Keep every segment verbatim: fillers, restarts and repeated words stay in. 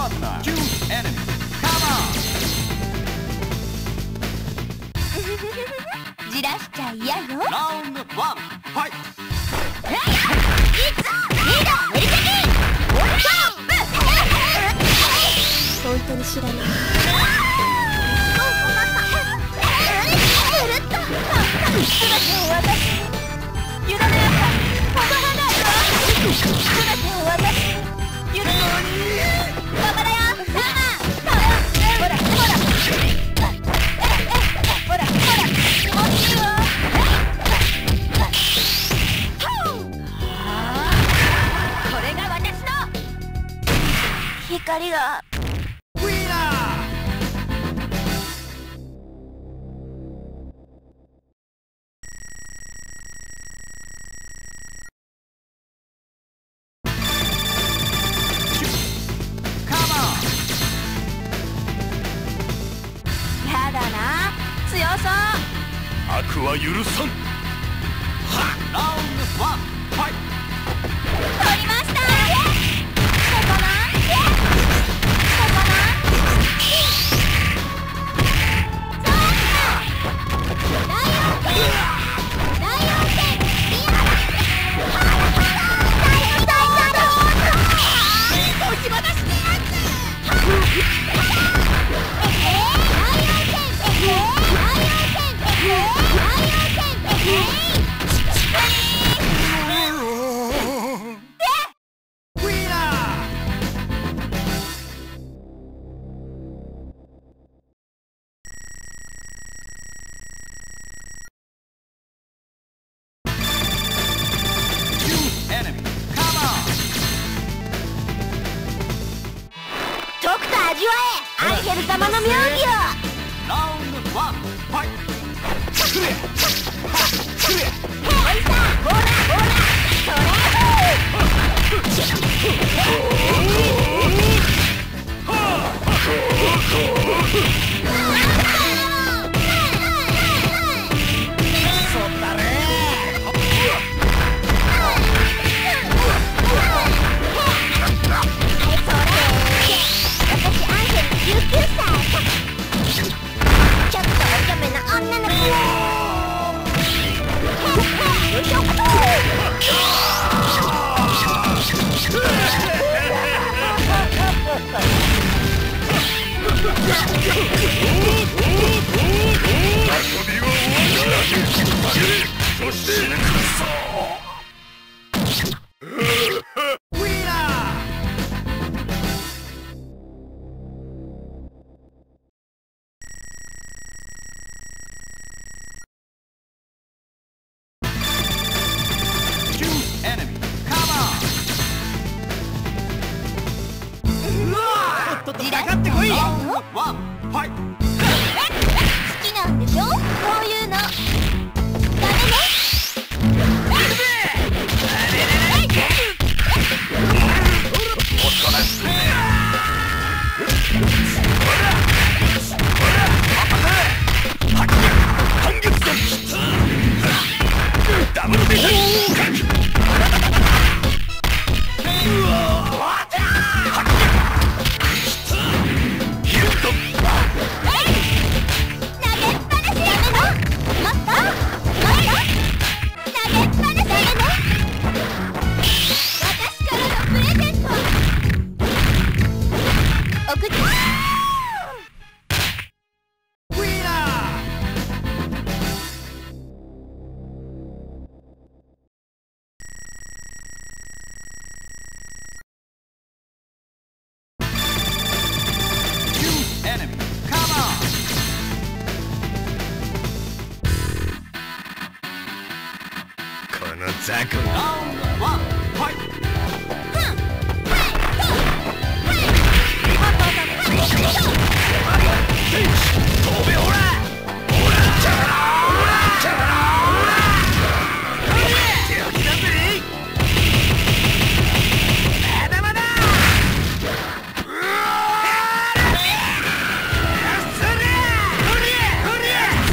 partner. Choose enemy. Come on. じらしちゃ嫌よ。 Round one. Fight. 本当に知らない。全てを私に委ねなさい。止まらないわ。全てを私に許す。頑張れよ。タマほらほらほらほら気持ちいいわ。これが私の光が。 悪は許さん。ラウンドワン、ファイト。 取りました。ここな。ここな。そうか。ライオン剣。ライオン剣。いや。大大だろう。押し渡してやつ。ええ。ライオン剣。ええ。ライオン剣。ええ。味わえ、アンヘル様の妙義を。 ラウンドワン、ファイト。くれくれ。 ほいさ、ほらほら、そそうだね。じゅうきゅうさい。ちょっとお茶目な女の子。よいしょ。 そして死ぬくそ。 好きなんでしょ、こういうの。ダメね。 ダブルでザク。ラウンドワン、ファイト。飛べほら。ほら。ほら。ほら。手を切らんぜ。まだまだ。うわー。それ。ほれ。ほれ。そ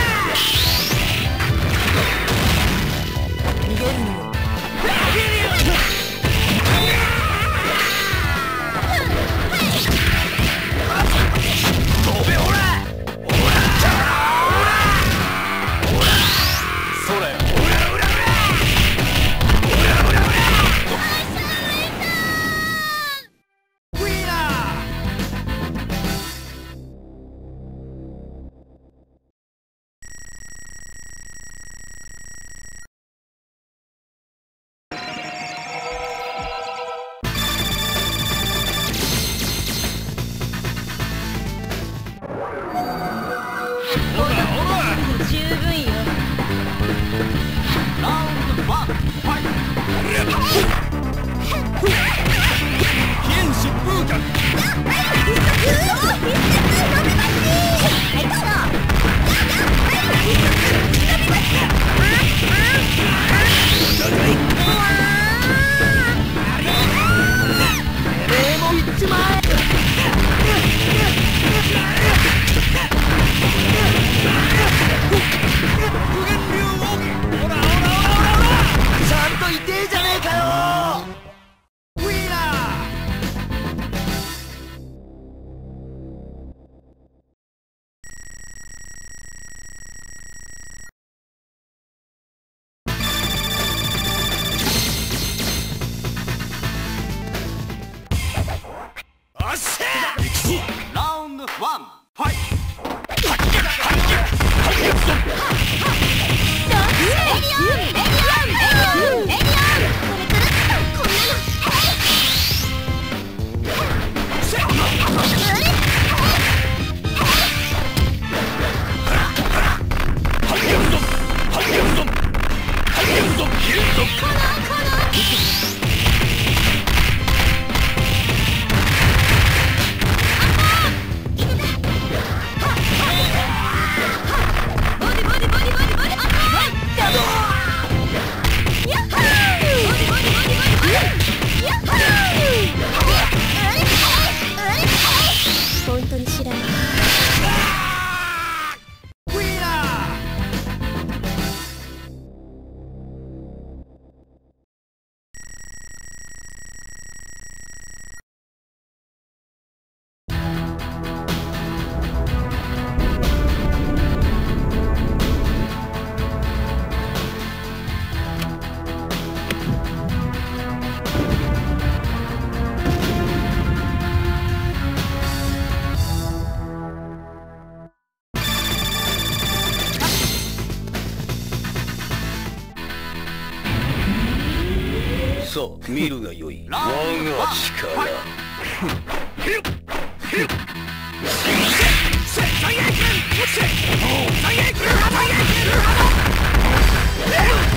れ。逃げるのよ。逃げるよ。 ラウンドワンファイト。 本当に知らない。 さあ見るがよい我が力。 最悪！最悪！最悪！